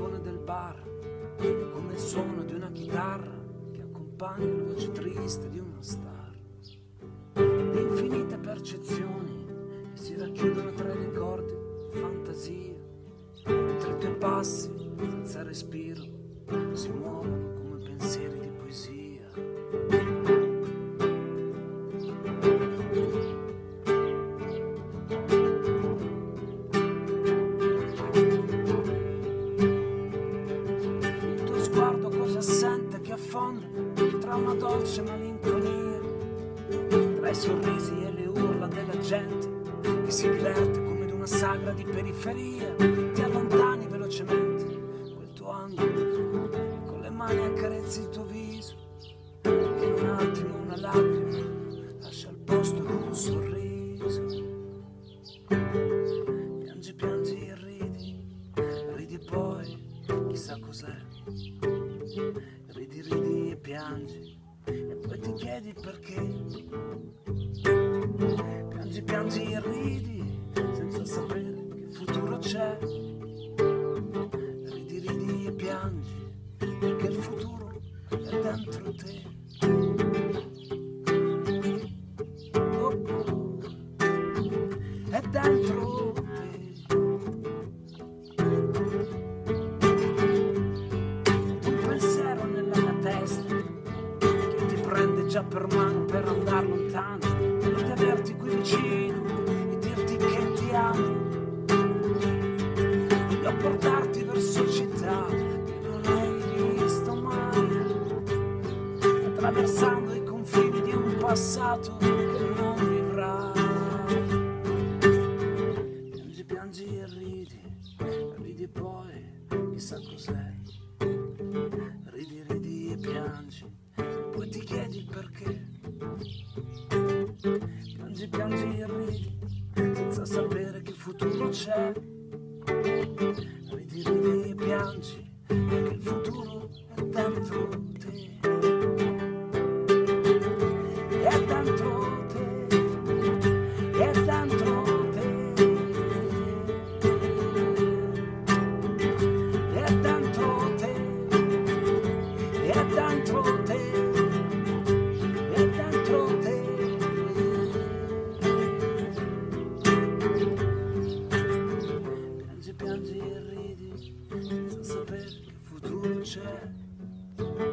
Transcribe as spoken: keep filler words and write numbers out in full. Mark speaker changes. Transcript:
Speaker 1: bancone del bar, come il suono di una chitarra che accompagna la voce triste di una star. Infinite percezioni che si racchiudono tra i ricordi, fantasie, tra i tuoi passi, senza respiro, si muovono come pensieri di poesia. Tra una dolce malinconia, tra i sorrisi e le urla della gente che si diverte come ad una sagra di periferia, ti allontani velocemente quel tuo angolo e con le mani accarezzi il tuo viso e in un attimo una lacrima lascia il posto di un sorriso. Piangi, piangi e ridi, ridi poi chissà cos'è. Ridi, ridi e piangi e poi ti chiedi perché. Piangi, piangi e ridi senza sapere che futuro c'è. Ridi, ridi e piangi perché il futuro è dentro te. Oh, oh, è dentro te. Già per mano per andare lontano, per tenerti qui vicino e dirti che ti amo, voglio portarti verso città che non hai visto mai, attraversando i confini di un passato che non vivrai. Piangi, piangi e ridi, ridi poi chissà cos'è. Ridi, ridi e piangi, poi ti chiedi perché. Piangi, piangi e ridi senza sapere che futuro c'è. Ridi, ridi e piangi perché il futuro è dentro te. È dentro te. È dentro te. È dentro te. È dentro te. Piangi e ridi senza sapere che futuro c'è.